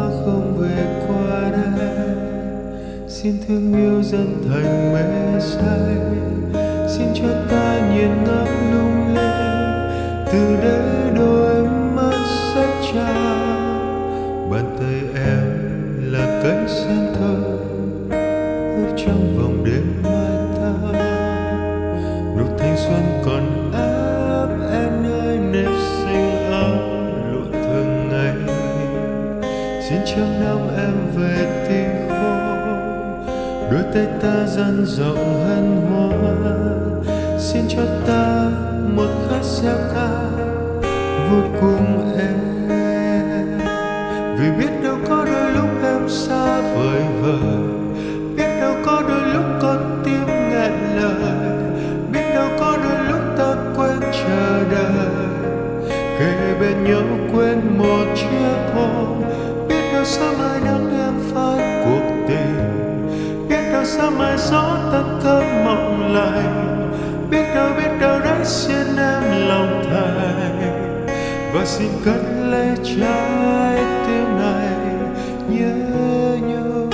không về qua đây. Xin thương yêu dần thành mê say, xin cho ta nhìn ngắm lung linh. Từ đây đôi mắt sẽ trao, bàn tay em là cánh sen thơm ướp trong vòng đêm mai ta. Nụ thanh xuân còn áp em ơi, nếp xinh áo lụa thường ngày. Xin trăm năm em về tim khô, đôi tay ta dang rộng hân hoan. Xin cho ta một khát gieo ca vô cùng em, vì biết đâu có đôi lúc em xa vời vời, biết đâu có đôi lúc con tim nghẹn lời, biết đâu có đôi lúc ta quên chờ đợi. Kề bên nhau quên một chiếc hôn, biết đâu sáng mai nắng em phai cuộc tình, biết đâu sáng mai gió tan cơn mộng lạnh, biết đâu đấy xin em lòng thề, và xin cất lấy trái tim này nhớ nhung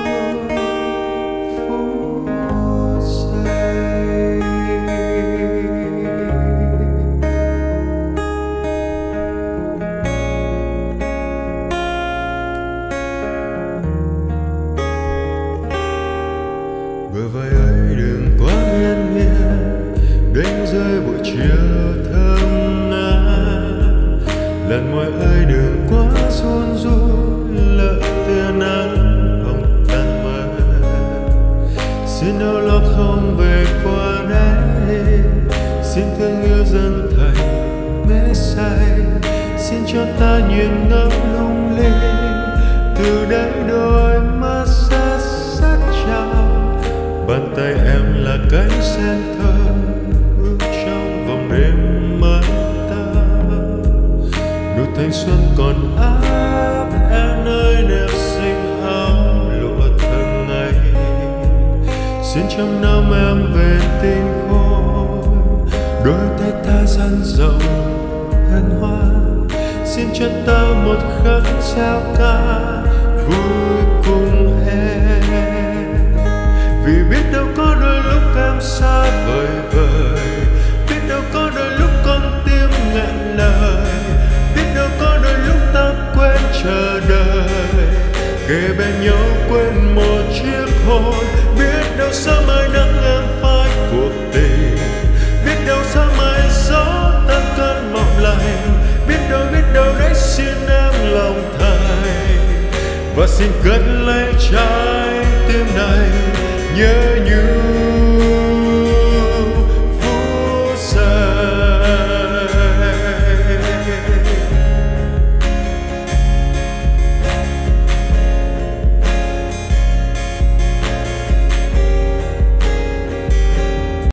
phút giây. Bờ vai ấy đừng quá yên nhiên, đánh rơi buổi chiều thơm ngát. Lần môi ấy đừng quá run run, lỡ tia nắng hồng tan mơ. Xin đâu lo không về qua đây, xin thương yêu dần thành mê say. Xin cho ta nhìn ngắm lung linh, từ đây đôi mắt sẽ sát trao. Bàn tay em là cánh sen thơm ướp trong vòng đêm mới ta. Nụ thanh xuân còn áp em ơi, nếp xinh áo lụa thường ngày. Xin trăm năm em về tinh khôi, đôi tay ta dang rộng hân hoan. Xin cho ta một khắc gieo ca vui cùng em, vì biết đâu có đôi lúc em xa vời vời, biết đâu có đôi lúc con tim nghẹn lời, biết đâu có đôi lúc ta quên chờ đợi. Kề bên nhau quên một chiếc hôn, biết đâu sáng mai nắng em phai cuộc tình, biết đâu sáng mai gió tan cơn mộng lạnh, biết đâu đấy xin em lòng thề, và xin cất lấy trái tim này nhớ